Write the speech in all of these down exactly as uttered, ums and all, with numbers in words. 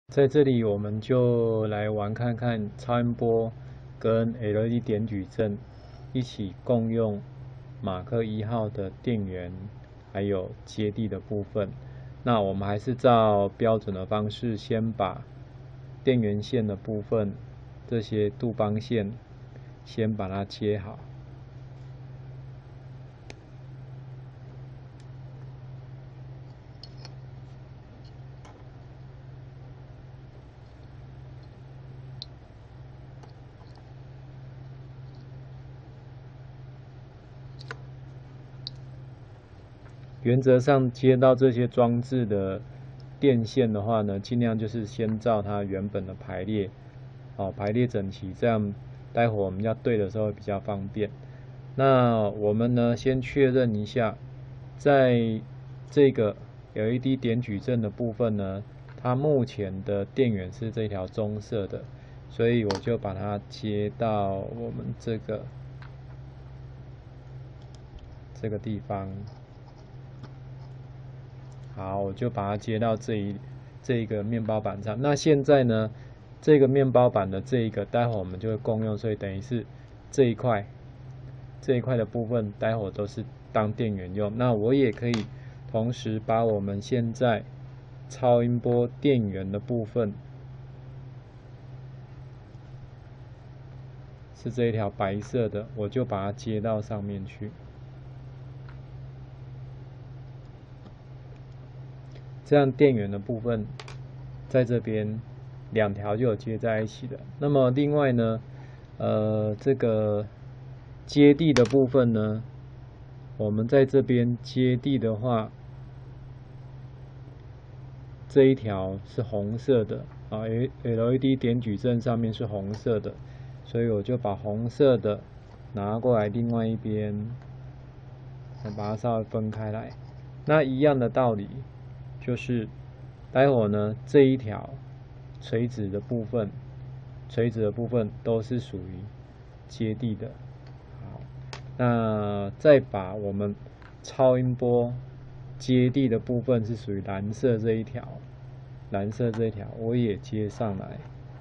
在这里，我们就来玩看看超音波跟 L E D 点矩阵一起共用马克一号的电源，还有接地的部分。那我们还是照标准的方式，先把电源线的部分，这些杜邦线，先把它接好。原则上接到这些装置的电线的话呢，尽量就是先照它原本的排列，好排列整齐，这样待会我们要对的时候会比较方便。那我们呢，先确认一下，在这个 L E D 点矩阵的部分呢，它目前的电源是这条棕色的，所以我就把它接到我们这个这个地方。好，我就把它接到这一这一个面包板上。那现在呢，这个面包板的这一个，待会我们就会共用，所以等于是这一块这一块的部分，待会都是当电源用。那我也可以同时把我们现在超音波电源的部分，是这一条白色的，我就把它接到上面去。这样电源的部分在这边两条就有接在一起的。那么另外呢，呃，这个接地的部分呢，我们在这边接地的话，这一条是红色的啊 ，L E D 点矩阵上面是红色的，所以我就把红色的拿过来另外一边，我把它稍微分开来。那一样的道理。就是待会呢这一条垂直的部分，垂直的部分都是属于接地的。好，那再把我们超音波接地的部分是属于蓝色这一条，蓝色这一条我也接上来，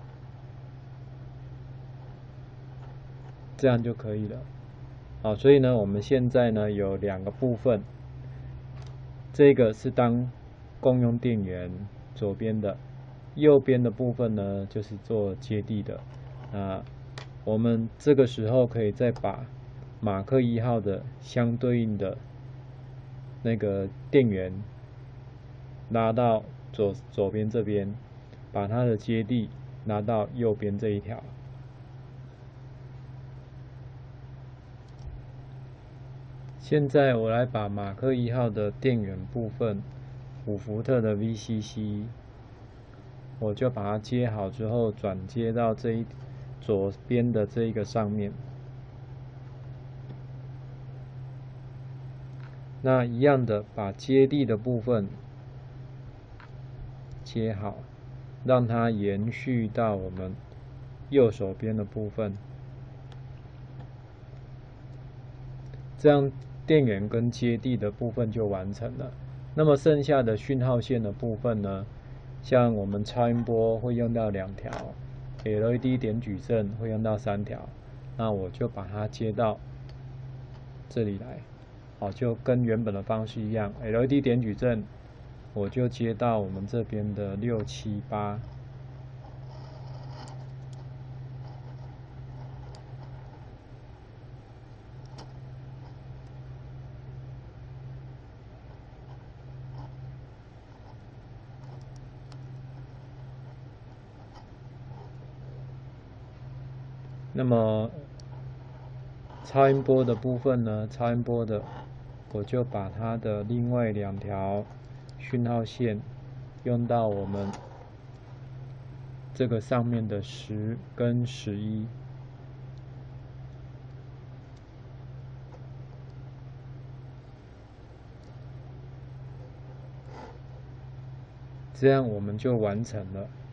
这样就可以了。好，所以呢，我们现在呢有两个部分，这个是当共用电源左边的，右边的部分呢就是做接地的。那我们这个时候可以再把马克一号的相对应的那个电源拉到左左边这边，把它的接地拉到右边这一条。现在我来把马克一号的电源部分，五伏特的 V C C， 我就把它接好之后，转接到这一左边的这一个上面。那一样的，把接地的部分接好，让它延续到我们右手边的部分。这样电源跟接地的部分就完成了。那么剩下的讯号线的部分呢，像我们超音波会用到两条 ，L E D 点矩阵会用到三条，那我就把它接到这里来，好，就跟原本的方式一样 ，L E D 点矩阵我就接到我们这边的六七八。那么超音波的部分呢？超音波的，我就把它的另外两条讯号线用到我们这个上面的十跟十一。这样我们就完成了。